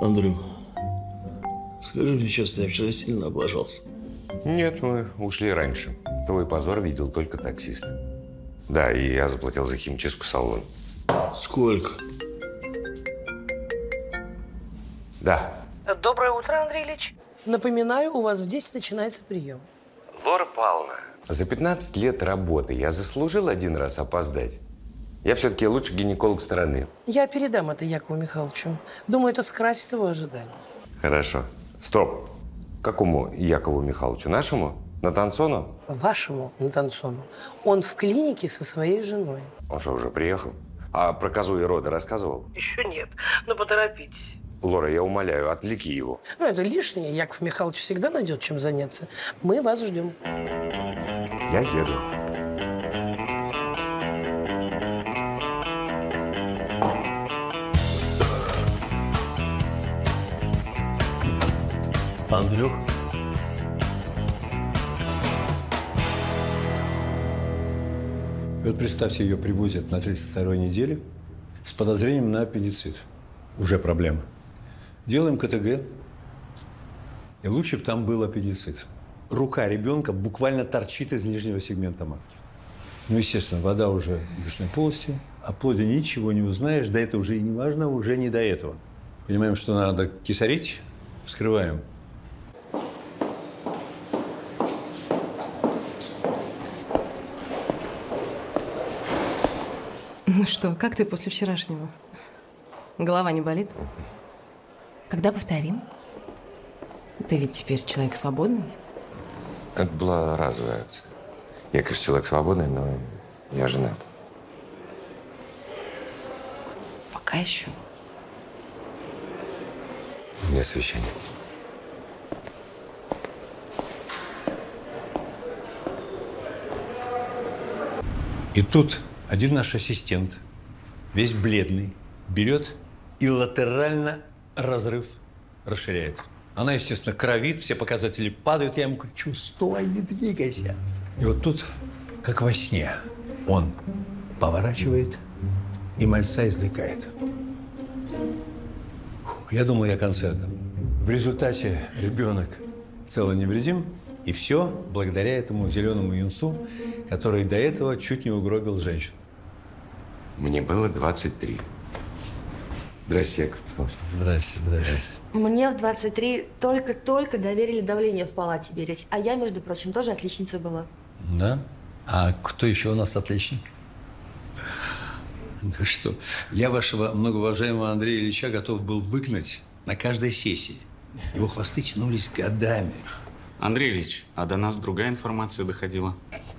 Андрю, скажи мне честно, я вчера сильно облажался. Нет, мы ушли раньше. Твой позор видел только таксист. Да, и я заплатил за химчистку салона. Сколько? Да. Доброе утро, Андрей Ильич. Напоминаю, у вас в 10 начинается прием. Лора Павловна, за 15 лет работы я заслужил один раз опоздать. Я все-таки лучший гинеколог страны. Я передам это Якову Михайловичу. Думаю, это скрасит его ожидания. Хорошо. Стоп. Какому Якову Михайловичу? Нашему? Натансону? Вашему Натансону. Он в клинике со своей женой. Он что, уже приехал? А про козу и роды рассказывал? Еще нет, но поторопитесь. Лора, я умоляю, отвлеки его. Ну, это лишнее. Яков Михайлович всегда найдет, чем заняться. Мы вас ждем. Я еду. Андрюх? Вот представьте, ее привозят на 32-й неделе с подозрением на аппендицит. Уже проблема. Делаем КТГ, и лучше бы там был аппендицит. Рука ребенка буквально торчит из нижнего сегмента матки. Ну, естественно, вода уже в брюшной полости, о плоде ничего не узнаешь, да это уже и не важно, уже не до этого. Понимаем, что надо кисарить, вскрываем. Ну что, как ты после вчерашнего? Голова не болит? Когда повторим? Ты ведь теперь человек свободный? Это была разовая акция. Я, конечно, человек свободный, но я женат. Пока еще. У меня совещание. И тут один наш ассистент, весь бледный, берет и латерально разрыв расширяет. Она, естественно, кровит, все показатели падают. Я ему кричу: стой, не двигайся. И вот тут, как во сне, он поворачивает и мальца извлекает. Я думал, я концертом. В результате ребенок цел и невредим, и все благодаря этому зеленому юнцу, который до этого чуть не угробил женщину. Мне было 23. Здрасте, Яков Михайлович. Здрасте, здрасте. Мне в 23 только-только доверили давление в палате мерить. А я, между прочим, тоже отличница была. Да? А кто еще у нас отличник? Да что, я вашего многоуважаемого Андрея Ильича готов был выгнать на каждой сессии. Его хвосты тянулись годами. Андрей Ильич, а до нас другая информация доходила.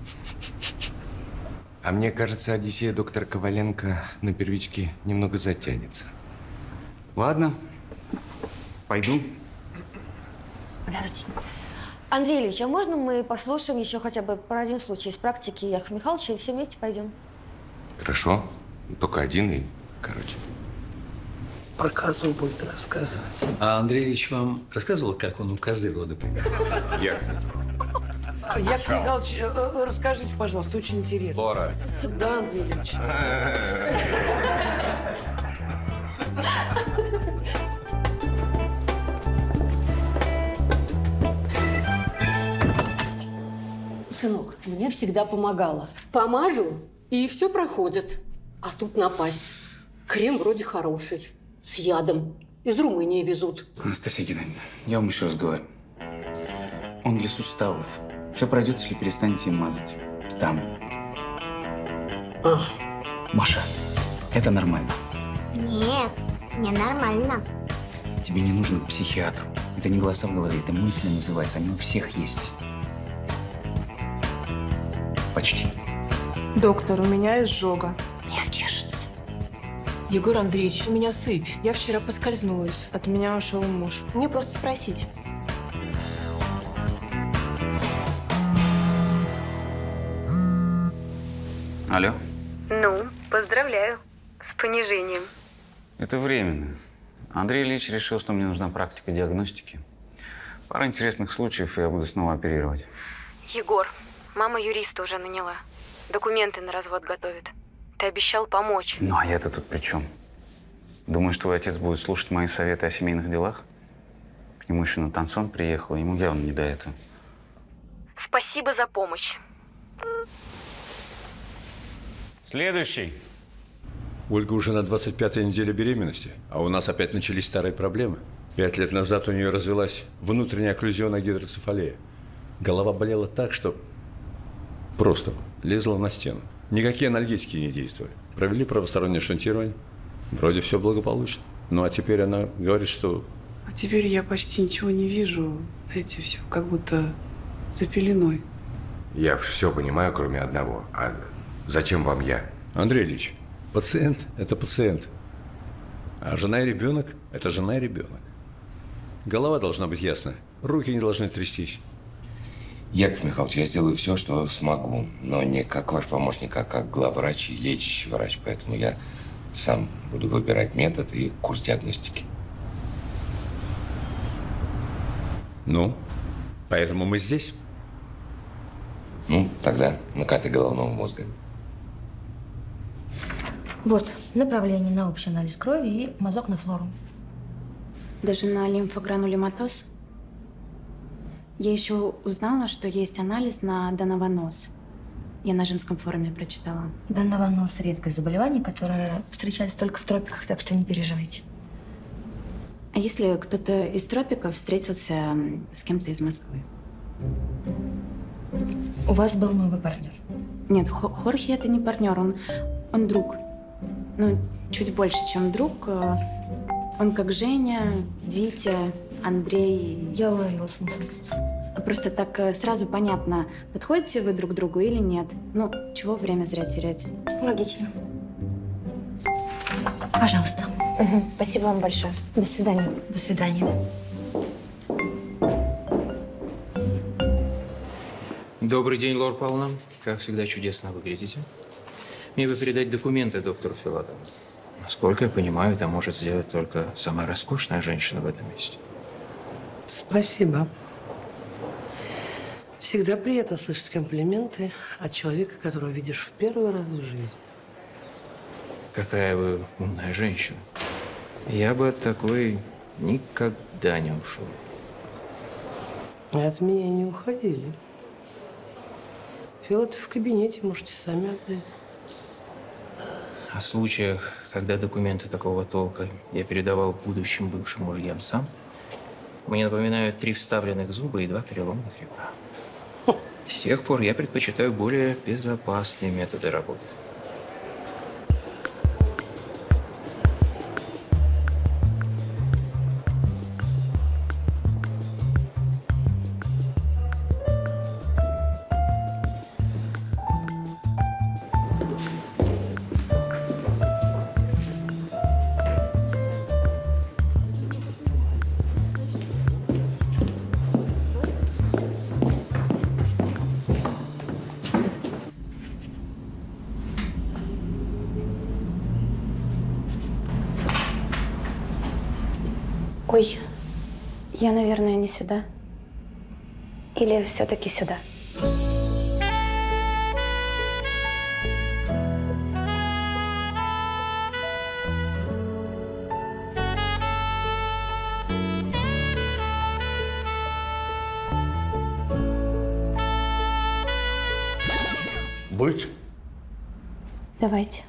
А мне кажется, Одиссея доктора Коваленко на первичке немного затянется. Ладно, пойду. Подождите. Андрей Ильич, а можно мы послушаем еще хотя бы про один случай из практики Якова Михайловича и все вместе пойдем? Хорошо. Только один и, короче. Про козу будет рассказывать. А Андрей Ильич вам рассказывал, как он у козы роды принял? Яков. Яков Михайлович, расскажите, пожалуйста, очень интересно. Лора. Да, Андрей Ильич. Сынок, мне всегда помогало. Помажу, и все проходит. А тут напасть. Крем вроде хороший, с ядом. Из Румынии везут. Анастасия Геннадьевна, я вам еще раз говорю. Он для суставов. Все пройдет, если перестанете им мазать. Там. Маша, это нормально. Нет, не нормально. Тебе не нужно к психиатру. Это не голоса в голове, это мысли называется. Они у всех есть. Почти. Доктор, у меня изжога. Я чешется. Егор Андреевич, у меня сыпь. Я вчера поскользнулась. От меня ушел муж. Мне просто спросить. Алло? Ну, поздравляю с понижением. Это временно. Андрей Ильич решил, что мне нужна практика диагностики. Пара интересных случаев, и я буду снова оперировать. Егор, мама юриста уже наняла. Документы на развод готовит. Ты обещал помочь. Ну, а я-то тут при чем? Думаешь, твой отец будет слушать мои советы о семейных делах? К нему еще на танцон приехал, ему явно не до этого. Спасибо за помощь. Следующий. Ольга уже на 25-й неделе беременности, а у нас опять начались старые проблемы. 5 лет назад у нее развилась внутренняя окклюзионная гидроцефалия. Голова болела так, что просто лезла на стену. Никакие анальгетики не действовали. Провели правостороннее шунтирование. Вроде все благополучно. Ну, а теперь она говорит, что… А теперь я почти ничего не вижу. Эти все как будто за пеленой. Я все понимаю, кроме одного. А зачем вам я? Андрей Ильич, пациент – это пациент. А жена и ребенок – это жена и ребенок. Голова должна быть ясная, руки не должны трястись. Яков Михайлович, я сделаю все, что смогу, но не как ваш помощник, а как главврач и лечащий врач. Поэтому я сам буду выбирать метод и курс диагностики. Ну, поэтому мы здесь. Ну, тогда накаты головного мозга. Вот, направление на общий анализ крови и мазок на флору. Даже на лимфогранулематоз. Я еще узнала, что есть анализ на донованоз. Я на женском форуме прочитала. Донованоз – редкое заболевание, которое встречается только в тропиках, так что не переживайте. А если кто-то из тропиков встретился с кем-то из Москвы? У вас был новый партнер? Нет, Хорхе – это не партнер, он друг. Ну, чуть больше, чем друг. Он как Женя, Витя, Андрей. Я уловила смысл. Просто так сразу понятно, подходите вы друг к другу или нет. Ну, чего время зря терять? Логично. Пожалуйста. Угу. Спасибо вам большое. До свидания. До свидания. Добрый день, Лора Павловна. Как всегда, чудесно выглядите. Мне бы передать документы доктору Филатову. Насколько я понимаю, это может сделать только самая роскошная женщина в этом месте. Спасибо. Всегда приятно слышать комплименты от человека, которого видишь в первый раз в жизни. Какая вы умная женщина. Я бы от такой никогда не ушел. А от меня не уходили. Филатов в кабинете, можете сами отдать. О случаях, когда документы такого толка я передавал будущим бывшим мужьям сам, мне напоминают 3 вставленных зуба и 2 переломных ребра. С тех пор я предпочитаю более безопасные методы работы. Ой, я, наверное, не сюда. Или все-таки сюда? Будь. Давайте.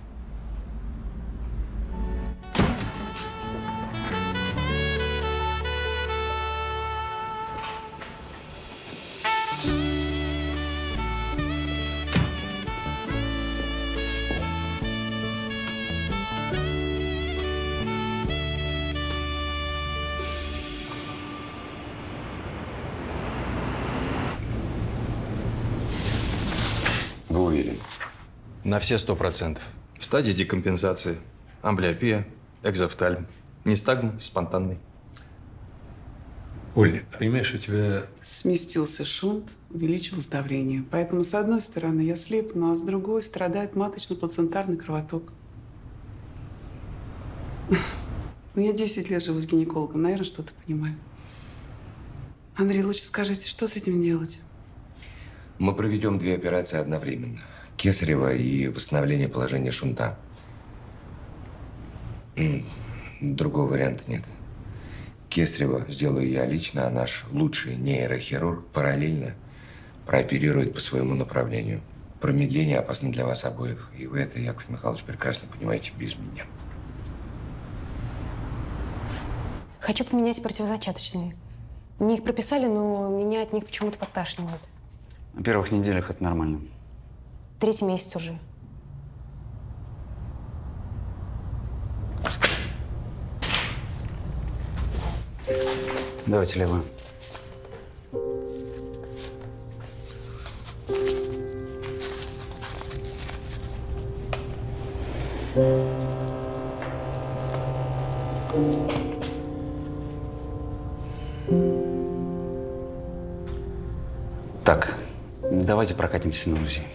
Вы уверены? На все 100%. Стадии декомпенсации, амблиопия, экзофтальм, нистагм спонтанный. Оль, понимаешь, у тебя… Сместился шунт, увеличилось давление. Поэтому, с одной стороны, я слепну, а с другой страдает маточно-плацентарный кровоток. Ну, я 10 лет живу с гинекологом, наверное, что-то понимаю. Андрей, лучше скажите, что с этим делать? Мы проведем 2 операции одновременно. Кесарево и восстановление положения шунта. Другого варианта нет. Кесарево сделаю я лично, а наш лучший нейрохирург параллельно прооперирует по своему направлению. Промедление опасно для вас обоих. И вы это, Яков Михайлович, прекрасно понимаете без меня. Хочу поменять противозачаточные. Мне их прописали, но меня от них почему-то подташнивает. На первых неделях это нормально. 3-й месяц уже. Давайте левую. Так, давайте прокатимся на УЗИ.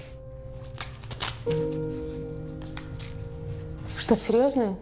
Что, серьезно?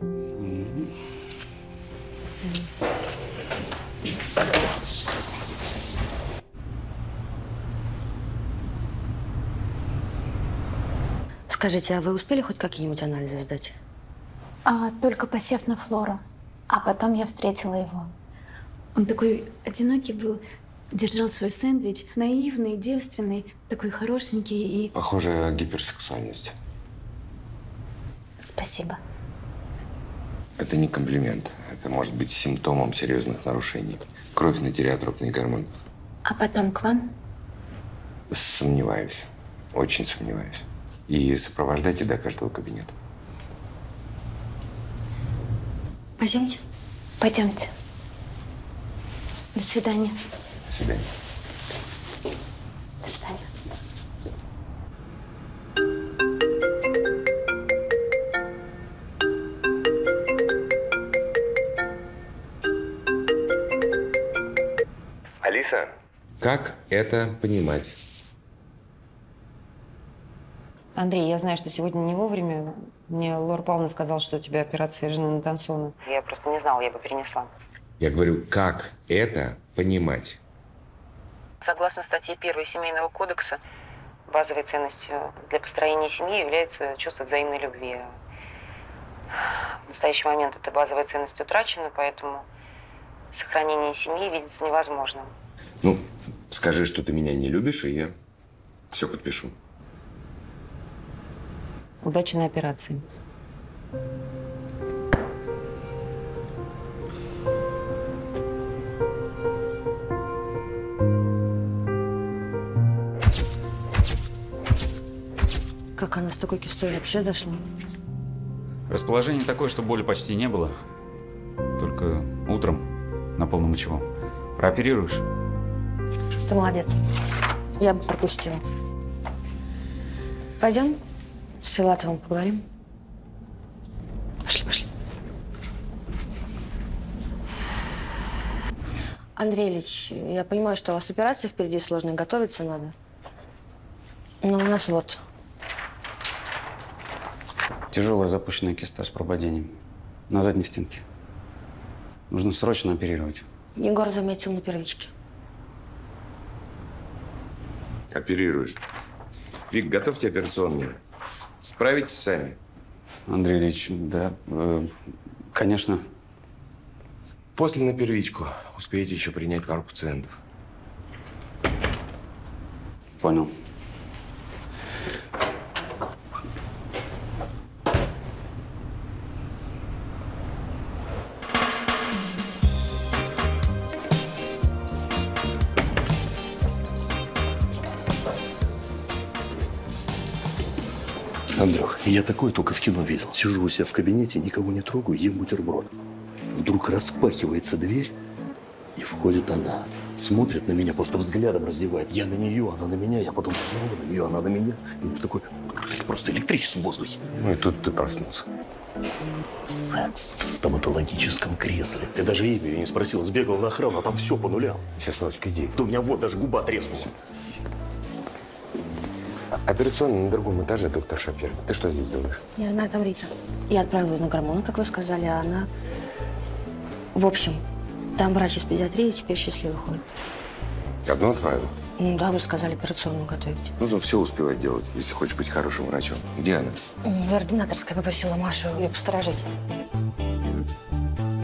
Скажите, а вы успели хоть какие-нибудь анализы сдать? Только посев на флору. А потом я встретила его. Он такой одинокий был, держал свой сэндвич, наивный, девственный, такой хорошенький и… Похоже, гиперсексуальность. Спасибо. Это не комплимент. Это может быть симптомом серьезных нарушений. Кровь на тиреотропный гормон. А потом к вам? Сомневаюсь. Очень сомневаюсь. И сопровождайте до каждого кабинета. Пойдемте. Пойдемте. До свидания. До свидания. До свидания. Алиса, как это понимать? Андрей, я знаю, что сегодня не вовремя. Мне Лора Павловна сказала, что у тебя операция жены Натансона. Я просто не знала, я бы перенесла. Я говорю, как это понимать? Согласно статье 1 Семейного кодекса, базовой ценностью для построения семьи является чувство взаимной любви. В настоящий момент эта базовая ценность утрачена, поэтому сохранение семьи видится невозможным. Ну, скажи, что ты меня не любишь, и я все подпишу. Удачи на операции. Как она с такой кистой вообще дошла? Расположение такое, что боли почти не было. Только утром на полном мочевом. Прооперируешь? Ты молодец. Я бы пропустила. Пойдем с Филатовым поговорим? Пошли, пошли. Андрей Ильич, я понимаю, что у вас операция впереди сложная, готовиться надо. Но у нас вот… Тяжелая запущенная киста с прободением. На задней стенке. Нужно срочно оперировать. Егор заметил на первичке. Оперируешь. Вик, готовьте операционную. Справитесь сами. Андрей Ильич, да, конечно. После на первичку. Успеете еще принять пару пациентов. Понял. Андрюх, я такое только в кино видел. Сижу у себя в кабинете, никого не трогаю, ем бутерброд. Вдруг распахивается дверь, и входит она. Смотрит на меня, просто взглядом раздевает. Я на нее, она на меня, я потом снова на нее, она на меня. И такой, просто электричество в воздухе. Ну и тут ты проснулся. Секс в стоматологическом кресле. Ты даже имя ее не спросил, сбегал на охрану, а там все по нулям. Чесночка, иди. Да у меня вот даже губа треснула. Операционная на другом этаже, доктор Шапир. Ты что здесь делаешь? Я знаю, там Рита. Я отправила на гормоны, как вы сказали, а она… В общем, там врач из педиатрии теперь счастливый ходит. Одну отправила? Ну да, вы сказали, операционную готовить. Нужно все успевать делать, если хочешь быть хорошим врачом. Где она? В ординаторской попросила Машу ее посторожить.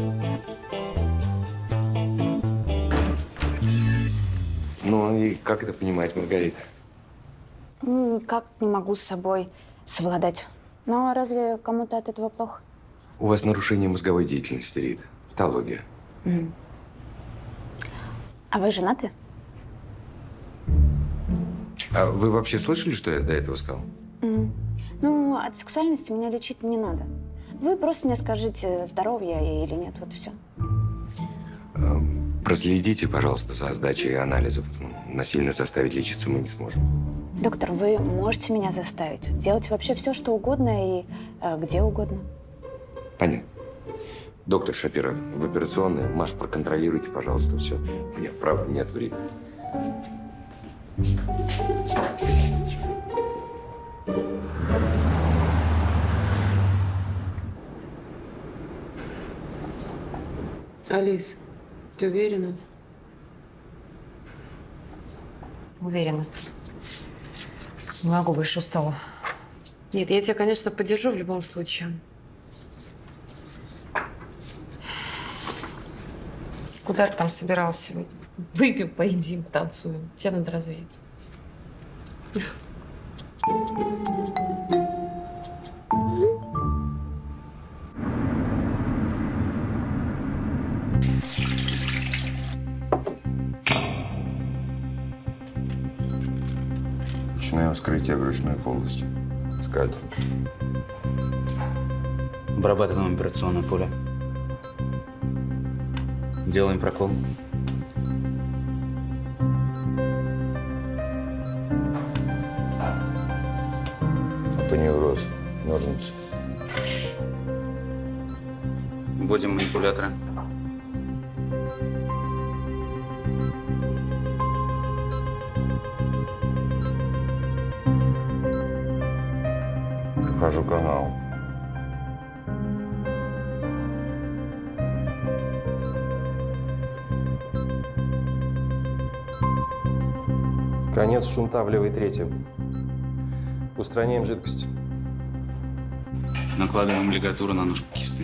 Ну и как это понимать, Маргарита? Никак не могу с собой совладать. Но разве кому-то от этого плохо? У вас нарушение мозговой деятельности, Рит. Патология. А вы женаты? А вы вообще слышали, что я до этого сказал? Ну, от сексуальности меня лечить не надо. Вы просто мне скажите, здоров я или нет, вот и все. Проследите, пожалуйста, за сдачей анализов. Насильно заставить лечиться мы не сможем. Доктор, вы можете меня заставить делать вообще все, что угодно и где угодно. Понятно. Доктор Шапира, в операционной. Маш, проконтролируйте, пожалуйста, все. У меня, правда, нет времени. Алис, ты уверена? Уверена. Не могу, больше устала. Нет, я тебя, конечно, поддержу в любом случае. Куда ты там собиралась сегодня? Выпьем, поедим, танцуем. Тебе надо развеяться. Начинаю вскрытие брюшной полости. Скальпель. Обрабатываем операционное поле. Делаем прокол. Апоневроз. Ножницы. Вводим манипуляторы. Вхожу канал. Конец шунта в левой трети. Устраняем жидкость. Накладываем лигатуру на ножку кисты.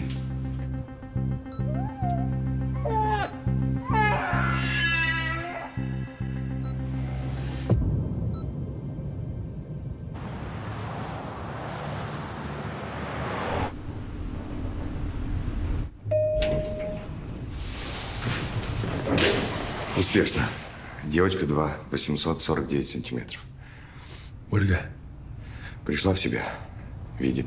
Успешно. Девочка 2, 849 сантиметров. Ольга? Пришла в себя. Видит.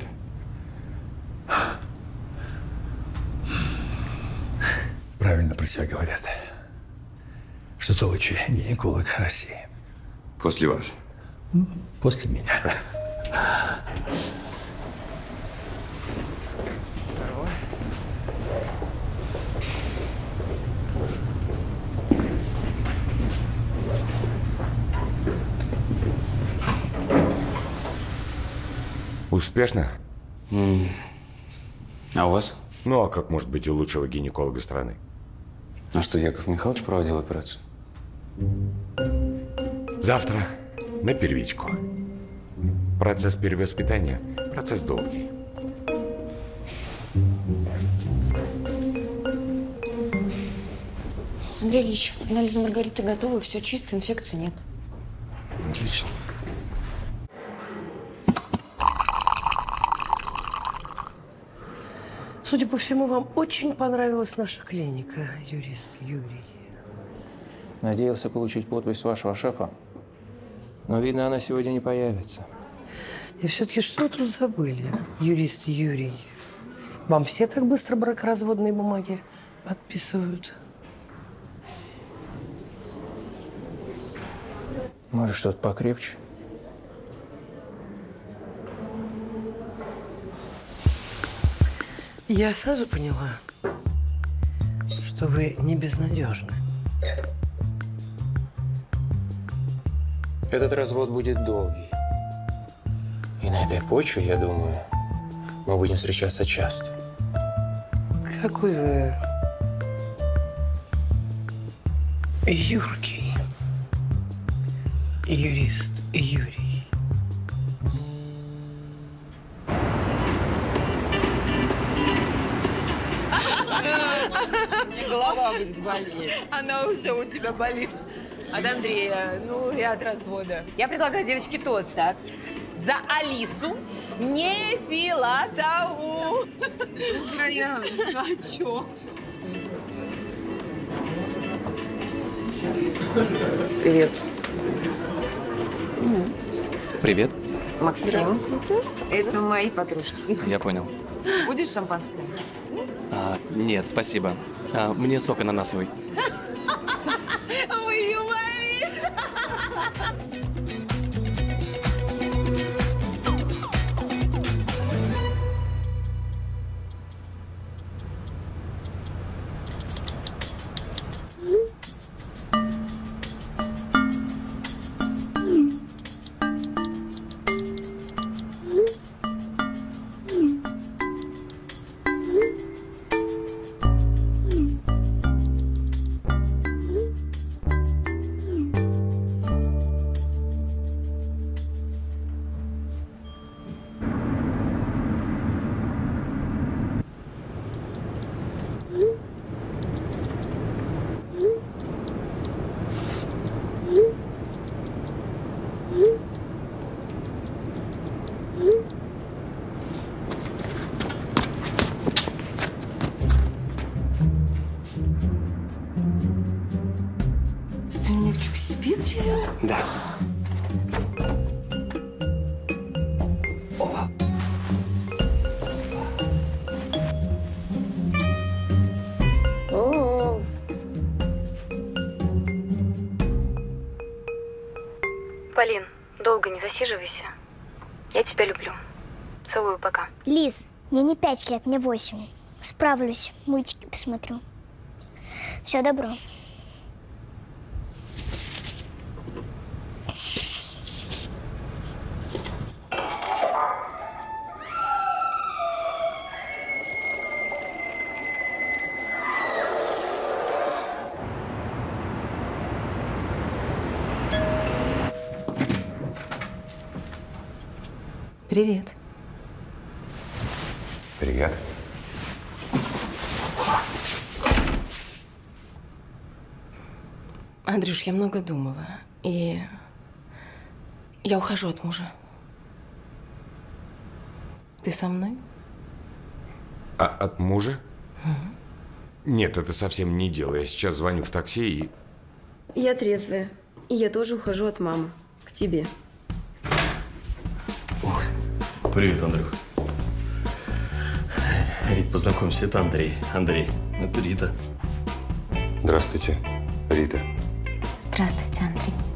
Правильно про тебя говорят. Что ты лучший гинеколог России. После вас. После меня. Успешно? А у вас? Ну, а как может быть у лучшего гинеколога страны? А что, Яков Михайлович проводил операцию? Завтра на первичку. Процесс перевоспитания – процесс долгий. Андрей Ильич, анализы Маргариты готовы, все чисто, инфекции нет. Отлично. Судя по всему, вам очень понравилась наша клиника, юрист Юрий. Надеялся получить подпись вашего шефа, но, видно, она сегодня не появится. И все-таки что тут забыли, юрист Юрий? Вам все так быстро бракоразводные бумаги подписывают? Может, что-то покрепче? Я сразу поняла, что вы не безнадежны. Этот развод будет долгий. И на этой почве, я думаю, мы будем встречаться часто. Какой вы юркий юрист Юрий. Голова будет болеть. Она уже у тебя болит. От Андрея, ну и от развода. Я предлагаю девочке тост. Так. За Алису Нефилатову. А чё? Привет. Привет. Максим. Это мои подружки. Я понял. Будешь шампанское? Нет, спасибо. Мне сок ананасовый. Вы юморист! Ты меня что, к себе привел? Да. О. Полин, долго не засиживайся. Я тебя люблю. Целую, пока. Лиз, мне не 5 лет, мне 8. Справлюсь, мультики посмотрю. Все, добро. Привет. Привет. Андрюш, я много думала. И я ухожу от мужа. Ты со мной? А от мужа? Нет, это совсем не дело. Я сейчас звоню в такси и... Я трезвая. И я тоже ухожу от мамы. К тебе. Привет, Андрюх. Рит, познакомься, это Андрей. Андрей, это Рита. Здравствуйте, Рита. Здравствуйте, Андрей.